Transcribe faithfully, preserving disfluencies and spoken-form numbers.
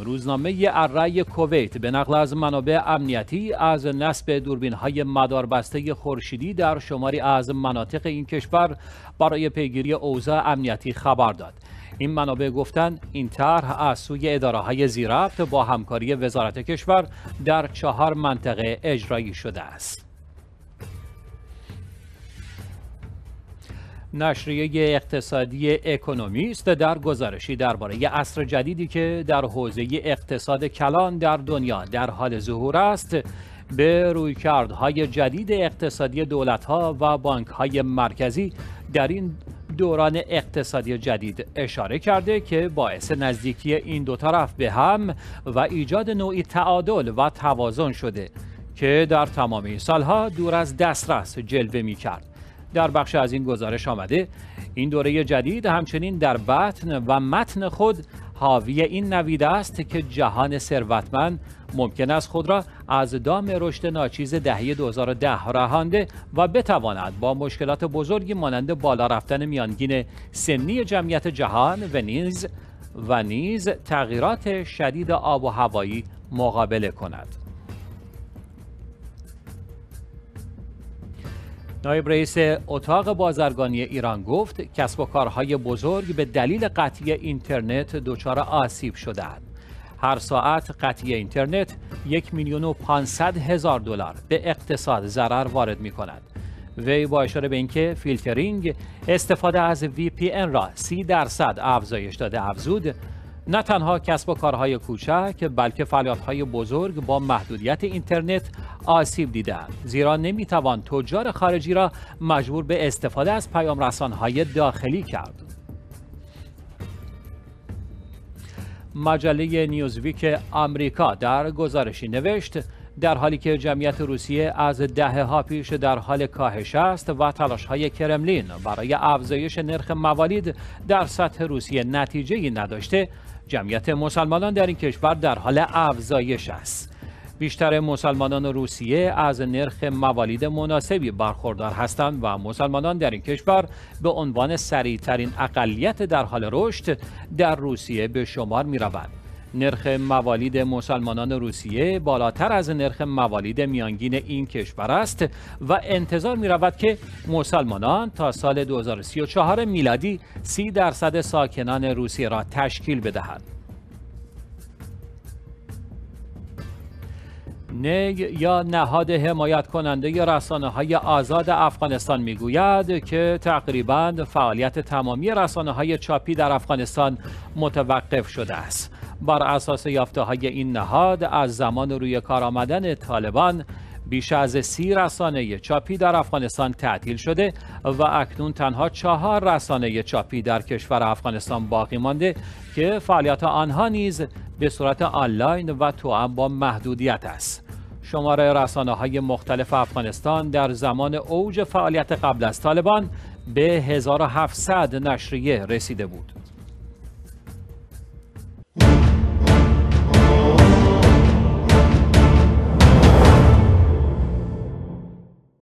روزنامه الرأی کویت به نقل از منابع امنیتی از نصب دوربین‌های مداربسته خورشیدی در شماری از مناطق این کشور برای پیگیری اوضاع امنیتی خبر داد. این منابع گفتند این طرح از سوی اداره‌های ذی‌ربط با همکاری وزارت کشور در چهار منطقه اجرایی شده است. نشریه اقتصادی اکونومیست در گزارشی درباره عصر جدیدی که در حوزه اقتصاد کلان در دنیا در حال ظهور است، به رویکردهای جدید اقتصادی دولت‌ها و بانک‌های مرکزی در این دوران اقتصادی جدید اشاره کرده که باعث نزدیکی این دو طرف به هم و ایجاد نوعی تعادل و توازن شده که در تمام این سالها دور از دسترس جلوه می‌کرد. در بخش از این گزارش آمده این دوره جدید همچنین در بطن و متن خود حاوی این نوید است که جهان ثروتمند ممکن است خود را از دام رشد ناچیز دهه دو هزار و ده رهانده و بتواند با مشکلات بزرگی مانند بالا رفتن میانگین سنی جمعیت جهان و نیز و نیز تغییرات شدید آب و هوایی مقابله کند. نایب رئیس اتاق بازرگانی ایران گفت کسب و کارهای بزرگ به دلیل قطعی اینترنت دچار آسیب شده‌اند. هر ساعت قطعی اینترنت یک میلیون و پانصد هزار دلار به اقتصاد ضرر وارد می کند. وی با اشاره به اینکه فیلترینگ استفاده از وی پی ان را سی درصد افزایش داده افزود، نه تنها کسب و کارهای کوچک بلکه فعالیت‌های بزرگ با محدودیت اینترنت آسیب دیدند، زیرا نمی‌توان تجار خارجی را مجبور به استفاده از پیام‌رسان‌های داخلی کرد. مجله نیوزویک آمریکا در گزارشی نوشت در حالی که جمعیت روسیه از دهه‌ها پیش در حال کاهش است و تلاش‌های کرملین برای افزایش نرخ موالید در سطح روسیه نتیجه‌ای نداشته، جمعیت مسلمانان در این کشور در حال افزایش است. بیشتر مسلمانان روسیه از نرخ موالید مناسبی برخوردار هستند و مسلمانان در این کشور به عنوان سریع‌ترین اقلیت در حال رشد در روسیه به شمار می‌روند. نرخ موالید مسلمانان روسیه بالاتر از نرخ موالید میانگین این کشور است و انتظار می رود که مسلمانان تا سال دو هزار و سی و چهار میلادی سی درصد ساکنان روسیه را تشکیل بدهند. نی یا نهاد حمایت کننده رسانه‌های آزاد افغانستان میگوید که تقریباً فعالیت تمامی رسانه‌های چاپی در افغانستان متوقف شده است. بر اساس یافته‌های این نهاد از زمان روی کار آمدن طالبان بیش از سی رسانه چاپی در افغانستان تعطیل شده و اکنون تنها چهار رسانه چاپی در کشور افغانستان باقی مانده که فعالیت آنها نیز به صورت آنلاین و توأم با محدودیت است. شمار رسانه‌های مختلف افغانستان در زمان اوج فعالیت قبل از طالبان به هزار و هفتصد نشریه رسیده بود.